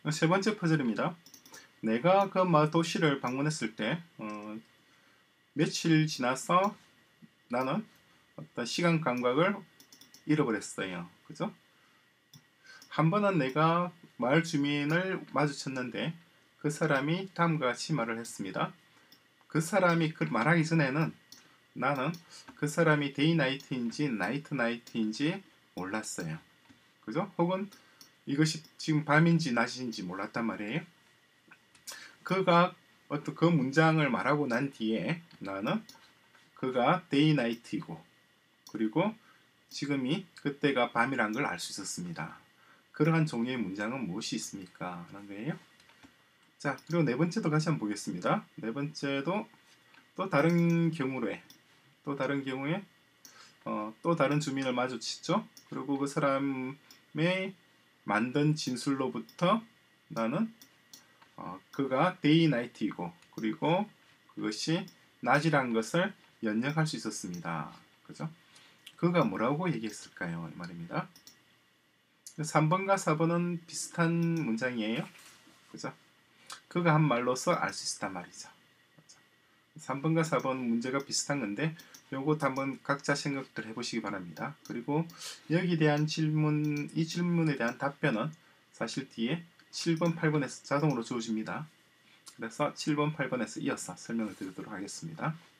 세 번째 퍼즐입니다. 내가 그 도시를 방문했을 때 며칠 지나서 나는 어떤 시간 감각을 잃어버렸어요. 그죠? 한 번은 내가 마을 주민을 마주쳤는데 그 사람이 다음과 같이 말을 했습니다. 그 사람이 그 말하기 전에는 나는 그 사람이 데이 나이트인지 나이트 나이트인지 몰랐어요. 그죠? 혹은 이것이 지금 밤인지 낮인지 몰랐단 말이에요. 그가 어떤 그 문장을 말하고 난 뒤에 나는 그가 데이 나이트이고 그리고 지금이 그때가 밤이란 걸 알 수 있었습니다. 그러한 종류의 문장은 무엇이 있습니까? 하는 거예요. 자, 그리고 네 번째도 같이 한번 보겠습니다. 네 번째도 또 다른 경우에 또 다른 주민을 마주치죠. 그리고 그 사람의 만든 진술로부터 나는 그가 데이 나이트이고 그리고 그것이 낮이란 것을 연역할 수 있었습니다. 그죠? 그가 뭐라고 얘기했을까요? 이 말입니다. 3번과 4번은 비슷한 문장이에요. 그죠? 그가 한 말로서 알 수 있단 말이죠. 3번과 4번 문제가 비슷한 건데 요것 한번 각자 생각들 해보시기 바랍니다. 그리고 여기 대한 질문, 이 질문에 대한 답변은 사실 뒤에 7번, 8번에서 자동으로 주어집니다. 그래서 7번, 8번에서 이어서 설명을 드리도록 하겠습니다.